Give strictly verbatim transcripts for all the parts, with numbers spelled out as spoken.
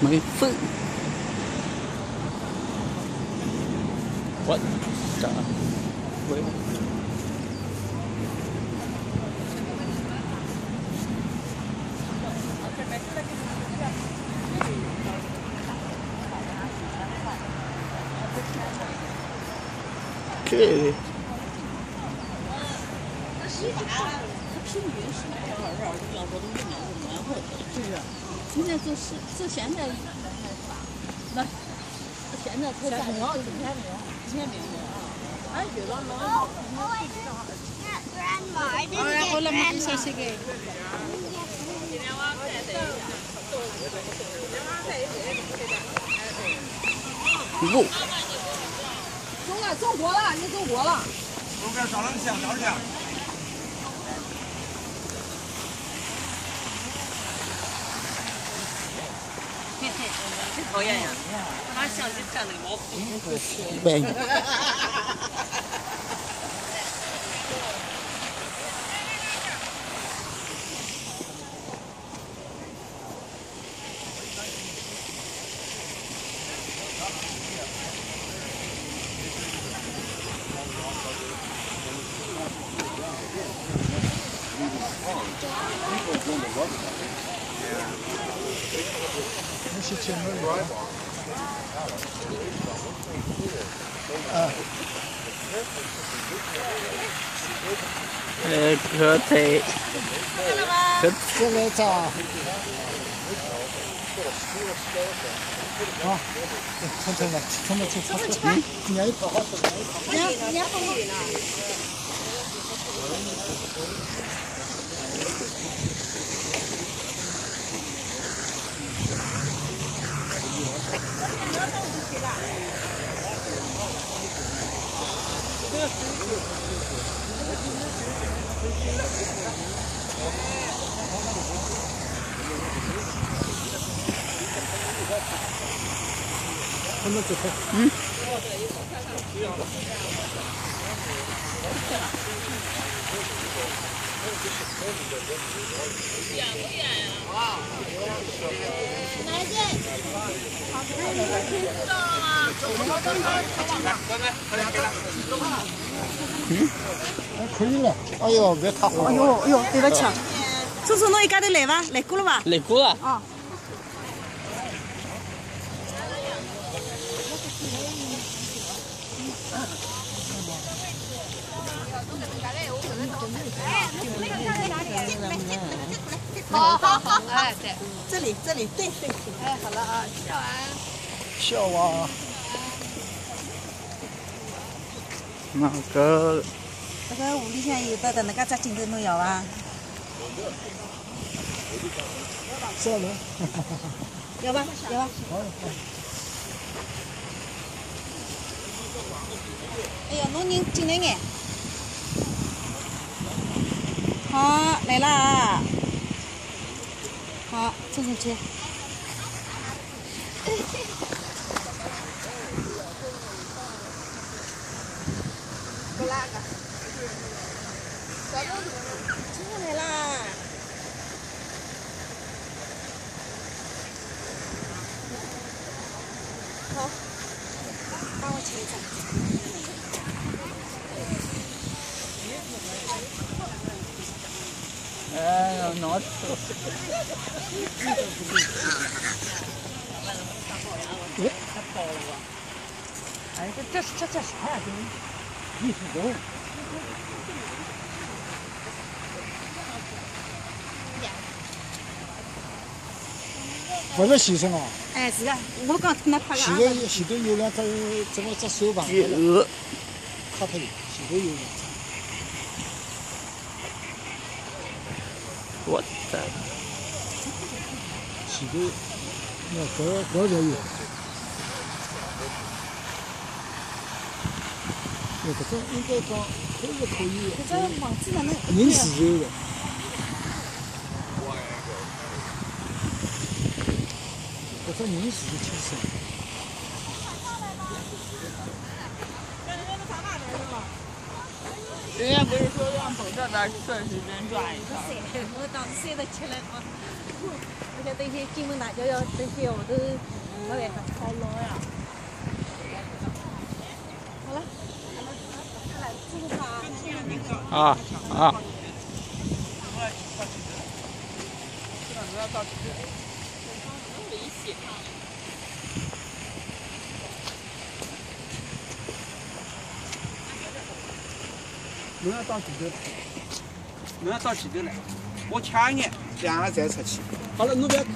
没分。我咋？喂。这。 现在做是做现在，那现在才三秒，几天没有，几天没有啊？俺觉得老。哎，后来没给小谁给？ 不。 中了，中国了，你中国了。 右边上两下，上下。 真讨厌呀！拿相机站那个毛裤。 呗。 那是前面的。啊。 呃，可腿。可过来咋？啊，看看了，看到这差不多。你还不好吃？ 你你好远呢。 他们这块， 嗯。 远不远呀？啊！ 来这。 嗯。 哎，可以了。哎呦，别塌好。 哎呦哎呦，对不起。叔叔，侬一家头来伐？来过了伐？ 来过了。 哦。 好好好，哎，对，这里这里，对对，哎，好了啊，笑完。 笑啊！ 那个。 这个屋里向有的的那个只镜头侬要伐？ 笑了。 要吧，要吧。 好。 哎呀，侬人进来眼。好，来了啊！好，坐上去。不拉个。小公主，进来啦！好，帮我请一下。 哎呀，拿走！ 哎， 太高了吧？哎，这这这这啥呀？这艺术工。 不是先生啊。 哎，是个，我刚听他拍个。 前头前头有两只怎么只手绑？ 有。 卡特里，前头有两只。 我的。 前头，那搿搿才有。哎，搿种应该讲还是可以的。 搿只网子哪能？ 人自由的。搿只人自由轻松。 人家不是说让走这边顺时针转一下？ 我当时睡得起来，我而且这些金门辣椒要这些我都我来好老呀。好了，好了，吃个饭。 啊啊！ 危险。 侬要到几头？侬要到几头来？我抢眼，两个再出去。好了，侬不要走。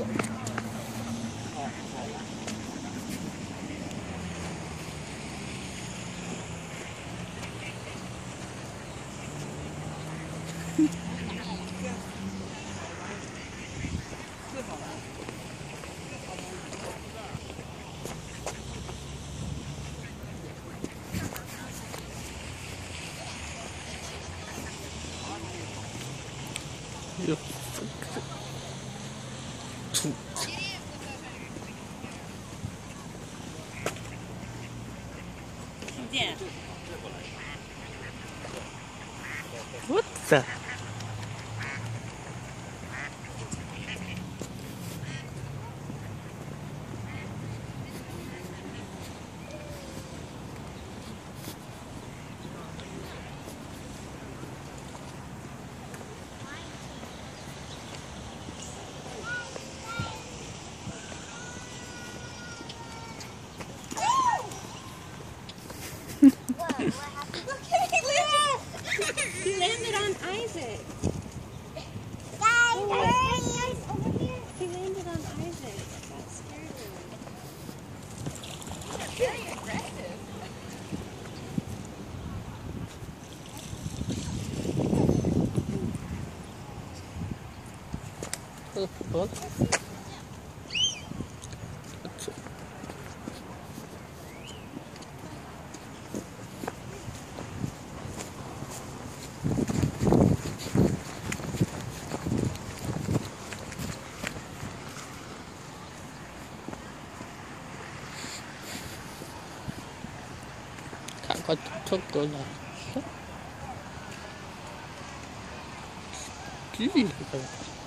哟，出。 听见？ 我操！ He landed on Isaac. Guys, oh, over here. He landed on Isaac. That scared him. Very aggressive. What? Có thuốc của là cái gì vậy?